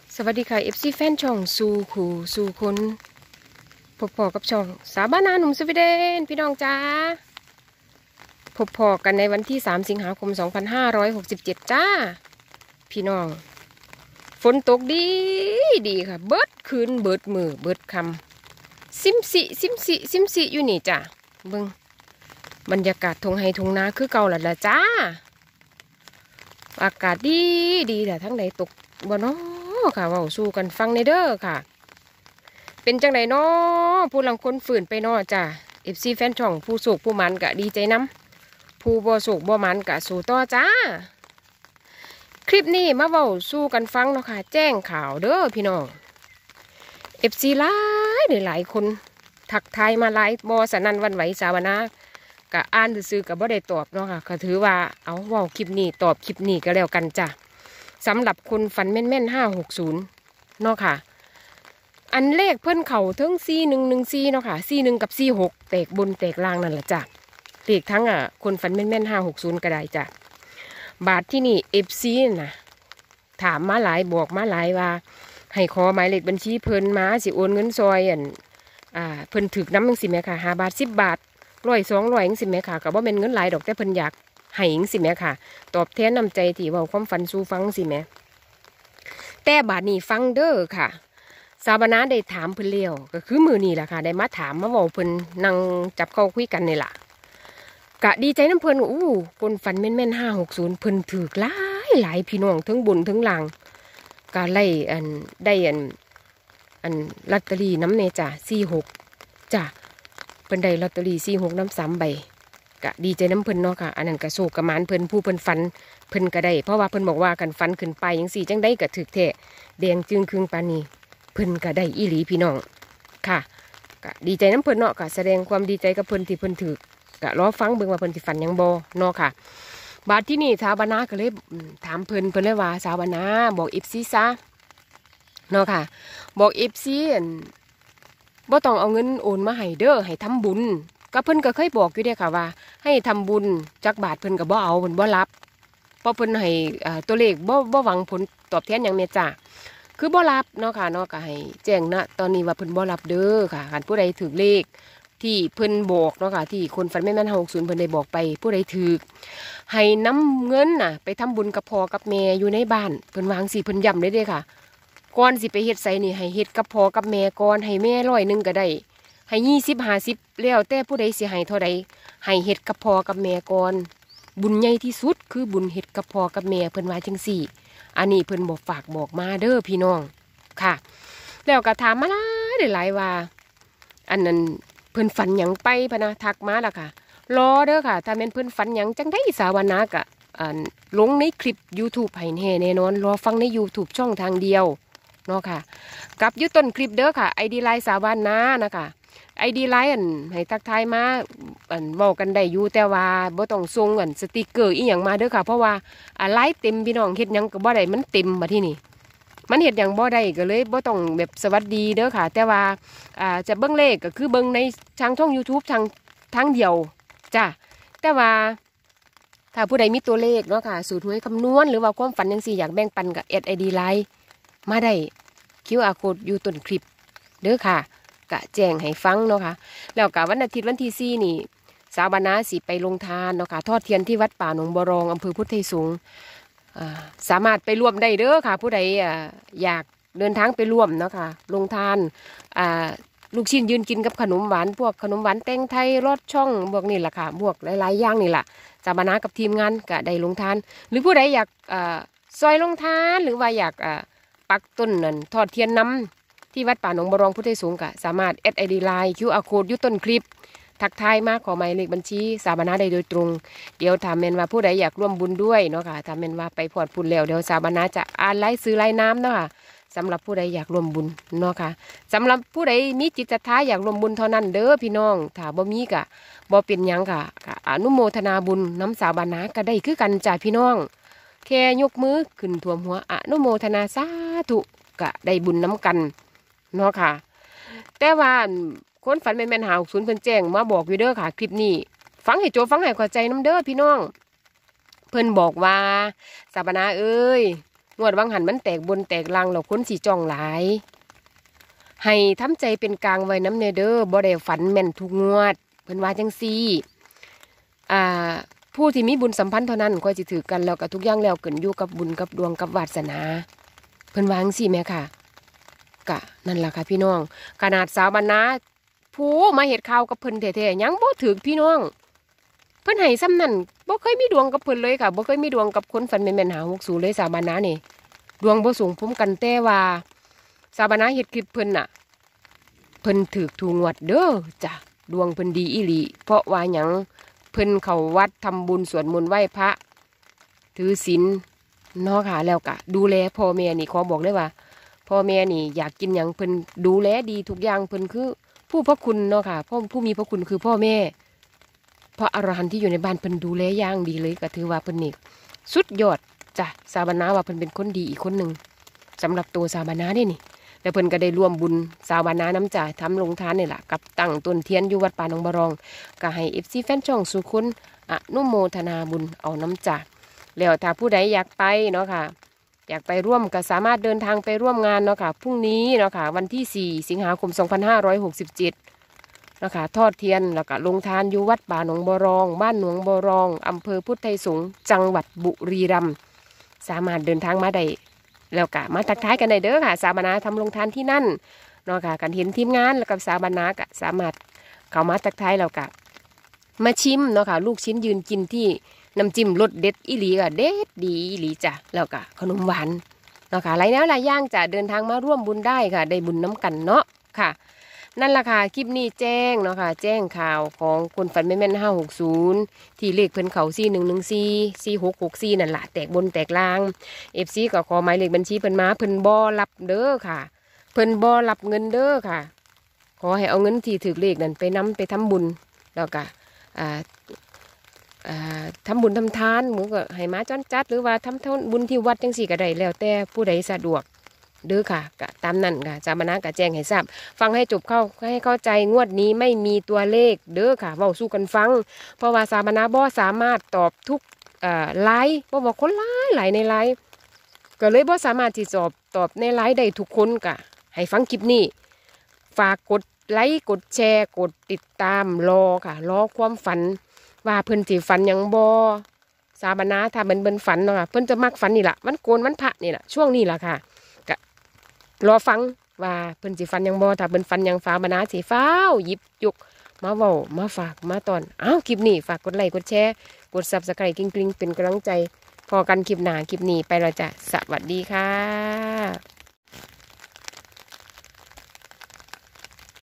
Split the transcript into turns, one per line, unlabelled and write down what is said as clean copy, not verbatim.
สวัสดีค่ะ FC แฟนช่องสู่ขู่สู่คนพบพอกับช่องสาบานาหนุ่มสวีเดนพี่น้องจ้าพบพอกันในวันที่3 สิงหาคม 2567จ้าพี่น้องฝนตกดีดีค่ะเบิดคืนเบิดมือเบิดคำซิมสิอยู่นี่จ้าเบิ่งบรรยากาศทงไฮทงนาคือเก่าละจ้าอากาศดีแต่ทั้งใดตกบ่เนาะค่ะเว้าสู้กันฟังในเด้อค่ะเป็นจังไดเนาะผู้ลังคนฝืนไปเนาะจ้า FC แฟนช่องผู้โศกผู้มันกะดีใจน้ำผู้บ่โศกบ่มันกะสู้ต่อจ้าคลิปนี้มาเว้าสู้กันฟังเนาะค่ะแจ้งข่าวเด้อพี่น้อง FC หลายคนทักทายมาหลายบ่สนั่นหวั่นไหวสาวนะกะอ่านซื่อๆกะบ่ได้ตอบเนาะค่ะก็ถือว่าเอาเว้าคลิปนี้ตอบคลิปนี้ก็แล้วกันจ้ะสำหรับคนฝันแม่น560เนาะค่ะอันเลขเพิ่นเข่าทั้ง4114เนาะค่ะ41กับ46แตกบนแตกล่างนั่นแหละจ้ะเลขทั้งคนฝันแม่น560ก็ได้จ้ะบาทที่นี่ FC นะถามมาหลายบอกมาหลายว่าให้ขอหมายเลขบัญชีเพิ่นมาสิโอนเงินซอยเพิ่นถึกน้ำจังสิแม่ค่ะ5 บาท10 บาท100 200จังสิแม่ค่ะก็บ่แม่นเงินหลายดอกแต่เพิ่นอยากให้จังสิแม่ค่ะตอบแทนน้ำใจที่เว้าความฝันสู่ฟังสิแม่แต่บาดนี้ฟังเด้อค่ะสาวนาได้ถามเพิ่นเลี้ยวก็คือมื้อนี้ล่ะค่ะได้มาถามมาเว้าเพิ่นนั่งจับเข้าคุยกันนี่ล่ะกะดีใจน้ำเพิ่นคนฝันแม่น560เพิ่นถูกหลายพี่น้องทั้งบุญทั้งลางก็ไล่ได้ลอตเตอรี่น้ำเนจ้ะ46จ้ะเพิ่นได้ลอตเตอรี่46น้ำ3 ใบกะดีใจน้ำเพิ่นเนาะค่ะอันนั้นก็โศกกระมานเพิ่นผู้เพิ่นฝันเพิ่นก็ได้เพราะว่าเพิ่นบอกว่ากันฝันขึ้นไปจังซี่จังได้ก็ถึกแท้แดงจึงครึ่งปานนี้เพิ่นก็ได้อีหลีพี่น้องค่ะก็ดีใจน้ำเพิ่นเนาะก็แสดงความดีใจกับเพิ่นที่เพิ่นถึกก็รอฟังเบิ่งว่าเพิ่นสิฝันหยังบ่เนาะค่ะบาดที่นี่สาวบานาก็เลยถามเพิ่นเลยว่าสาวบานาบอก FC ซะเนาะค่ะบอก FC บ่ต้องเอาเงินโอนมาให้เด้อให้ทำบุญก็เพิ่นก็เคยบอกอยู่เด้ค่ะว่าให้ทำบุญจักบาทเพิ่นก็บ่เอาเพิ่นบ่รับเพราะเพิ่นให้ตัวเลขบ่หวังผลตอบแทนหยังแม่จ้าคือบ่รับเนาะค่ะเนาะก็ให้แจ้งณตอนนี้ว่าเพิ่นบ่รับเด้อค่ะคันผู้ใดถูกเลขที่เพิ่นบอกเนาะค่ะที่คนฝันแม่น560เพิ่นได้บอกไปผู้ใดถูกให้นำเงินไปทำบุญกับพ่อกับแม่อยู่ในบ้านเพิ่นวางสิเพิ่นย้ำได้เด้ค่ะก่อนสิไปเฮ็ดไสนี่ให้เฮ็ดกับพ่อกับแม่ก่อนให้แม่100ก็ได้ให้20 50แล้วแต่ผู้ใดสิให้เท่าใดให้เฮ็ดกับพ่อกับแม่ก่อนบุญใหญ่ที่สุดคือบุญเฮ็ดกับพ่อกับแม่เพิ่นว่าจังซี่อันนี้เพิ่นบอกฝากบอกมาเด้อพี่น้องค่ะแล้วก็ถามมาหลายว่าอันนั้นเพิ่นฝันหยังไปพะนะทักมาล่ะค่ะรอเด้อค่ะถ้าแม่นเพิ่นฝันหยังจังได้สาวนาก็ลงในคลิป YouTube ให้แน่นอนรอฟังใน YouTube ช่องทางเดียวเนาะค่ะกับอยู่ต้นคลิปเด้อค่ะ ID ไลน์สาวนานะคะID ไลน์ให้ทักทายมาบอกกันได้อยู่แต่ว่าบ่ต้องส่งสติกเกอร์อีหยังมาเด้อค่ะเพราะว่าไลน์เต็มพี่น้องเฮ็ดหยังก็บ่ได้มันเต็มมาที่นี่มันเฮ็ดหยังบ่ได้ก็เลยบ่ต้องแบบสวัสดีเด้อค่ะแต่ว่าจะเบิ่งเลขก็คือเบิ่งในทางช่อง YouTube ทางเดียวจ้ะแต่ว่าถ้าผู้ใดมีตัวเลขเนาะค่ะสูตรหวยคำนวณหรือว่าความฝันจังซี่อยากแบ่งปันกับID ไลน์มาได้ QR code อยู่ต้นคลิปเด้อค่ะกะแจ้งให้ฟังเนาะค่ะแล้วกะวันอาทิตย์วันที่4นี่สาวบานาสิไปลงทานเนาะค่ะทอดเทียนที่วัดป่าหนองบัวรองอำเภอพุทธไทยสงฆ์สามารถไปร่วมได้เด้อค่ะผู้ใดอยากเดินทางไปร่วมเนาะค่ะลงทานลูกชิ้นยืนกินกับขนมหวานพวกขนมหวานแตงไทยรสช่องพวกนี่แหละค่ะพวกหลายๆอย่างนี่แหละสาวบานากับทีมงานกะได้ลงทานหรือผู้ใดอยากซอยลงทานหรือว่าอยากปักต้นนั่นทอดเทียนน้ำที่วัดป่าหนองบัวรองพุทธไทยสงฆ์กะสามารถID ไลน์ QR code อยู่ต้นคลิปทักทายมาขอหมายเลขบัญชีสาวนาได้โดยตรงเดี๋ยวถามแม่นว่าผู้ใดอยากร่วมบุญด้วยเนาะค่ะถามแม่นว่าไปพอดบุญแล้วเดี๋ยวสาวนาจะอ่านไลน์ซื้อไลน์น้ำเนาะค่ะสำหรับผู้ใดอยากร่วมบุญเนาะค่ะสำหรับผู้ใดมีจิตศรัทธาอยากร่วมบุญเท่านั้นเด้อพี่น้องถ้าบ่มีกะบ่เป็นหยังค่ะอนุโมทนาบุญน้ำสาวนาก็ได้คือกันจ้าพี่น้องแค่ยกมือขึ้นท่วมหัวอนุโมทนาสาธุกะได้บุญน้ำกันเนาะค่ะแต่ว่าคนฝันแม่น560เพิ่นแจ้งมาบอกอยู่เด้อค่ะคลิปนี้ฟังให้โจฟังให้เข้าใจน้ำเด้อพี่น้องเพิ่นบอกว่าสาวนาเอ้ยงวดวังหันมันแตกบนแตกล่างเราคนสีจ้องหลายให้ทำใจเป็นกลางไว้น้ำเนเด้อบ่ได้ฝันแม่นทุกงวดเพิ่นว่าจังซี่ผู้ที่มีบุญสัมพันธ์เท่านั้นก็สิถือกันแล้วกับทุกอย่างแล้วเกินอยู่กับบุญกับดวงกับวาสนาเพิ่นว่าจังซี่แม่ค่ะกะนั่นล่ะค่ะพี่น้องขนาดสาวบรรณาผู้มาเฮ็ดข่าวกับเพิ่นแท้ๆยังบ่ถึกพี่น้องเพิ่นให้ซ้ำนั่นบ่เคยมีดวงกับเพิ่นเลยค่ะบ่เคยมีดวงกับคนฝันแม่นๆหา60เลยสาวบรรณานี่ดวงบ่สูงพุ่มกันแต่ว่าสาวบรรณาเฮ็ดคลิปเพิ่นน่ะเพิ่นถึกถูกงวดเด้อจ้ะดวงเพิ่นดีอีหลีเพราะว่าหยังเพิ่นเข้าวัดทำบุญสวดมนต์ไหว้พระถือศีลเนาะค่ะแล้วก็ดูแลพ่อแม่นี่ขอบอกเลยว่าพ่อแม่นี่อยากกินหยังเพิ่นดูแลดีทุกอย่างเพิ่นคือผู้พระคุณเนาะค่ะผู้มีพระคุณคือพ่อแม่พระอรหันต์ที่อยู่ในบ้านเพิ่นดูแลอย่างดีเลยก็ถือว่าเพิ่นนี่สุดยอดจ้ะสาวบรรณาว่าเพิ่นเป็นคนดีอีกคนหนึ่งสำหรับตัวสาวบรรณาได้นี่แล้วเพิ่นก็ได้ร่วมบุญสาวบรรณาน้ำจ่ายทำลงทานนี่แหละกับตั้งต้นเทียนอยู่วัดป่าหนองบารองก็ให้ FC แฟนช่องสุขุนอนุโมทนาบุญเอาน้ำจ่ายแล้วถ้าผู้ใดอยากไปเนาะค่ะอยากไปร่วมก็สามารถเดินทางไปร่วมงานเนาะค่ะพรุ่งนี้เนาะค่ะวันที่4 สิงหาคม 2567นะคะทอดเทียนแล้วก็ลงทานอยู่วัดป่าหนองบารองบ้านหนองบารองอำเภอพุทธไทยสงฆ์จังหวัดบุรีรัมย์สามารถเดินทางมาได้แล้วก็มาทักทายกันได้เด้อค่ะสาวบรรณาทำลงทานที่นั่นเนาะค่ะกันเห็นทีมงานแล้วกับสาวบรรณาก็สามารถเข้ามาทักทายแล้วก็มาชิมเนาะค่ะลูกชิ้นยืนกินที่น้ำจิ้มรสเด็ดอีหลีก็เด็ดดีอีหลีจ้ะแล้วก็ขนมหวานเนาะค่ะหลายแนวหลายอย่างจะเดินทางมาร่วมบุญได้ค่ะได้บุญน้ำกันเนาะค่ะนั่นแหละค่ะคลิปนี้แจ้งเนาะค่ะแจ้งข่าวของคนฝันแม่น560ที่เลขเพิ่นเขา41144664นั่นแหละแตกบนแตกล่าง FC ก็ขอหมายเลขบัญชีเพิ่นมาเพิ่นบ่รับเด้อค่ะเพิ่นบ่รับเงินเด้อค่ะขอให้เอาเงินที่ถือเลขนั้นไปนำไปทำบุญแล้วก็ทำบุญทำทานเหมือนกับให้มาจ้อนจัดหรือว่าทำบุญที่วัดจังสี่ก็ได้แล้วแต่ผู้ใดสะดวกเด้อค่ะก็ตามนั้นค่ะสามณะก็แจ้งให้ทราบฟังให้จบให้เข้าใจงวดนี้ไม่มีตัวเลขเด้อค่ะเว้าสู้กันฟังเพราะว่าสามณะบ่สามารถตอบทุกไลฟ์บ่บอกคนหลายในไลฟ์ก็เลยบ่สามารถที่จะตอบในไลฟ์ได้ทุกคนก็ให้ฟังคลิปนี้ฝากกดไลค์กดแชร์กดติดตามรอค่ะรอความฝันว่าเพิ่นสิฝันยังบ่สาบานาถ้าเบิ่นฝันเนาะเพิ่นจะมักฝันนี่ล่ะวันโกนวันพระนี่ล่ะช่วงนี้ล่ะค่ะก็รอฟังว่าเพิ่นสิฝันยังบ่ถ้าเบิ่นฝันยังฟ้าบานาสิฟ้าวหยิบยกมาเว้ามาฝากมาตอนคลิปนี้ฝากกดไลค์กดแชร์กด Subscribe กริ๊งๆเป็นกำลังใจพอกันคลิปหน้าคลิปนี้ไปแล้วจ้ะสวัสดีค่ะ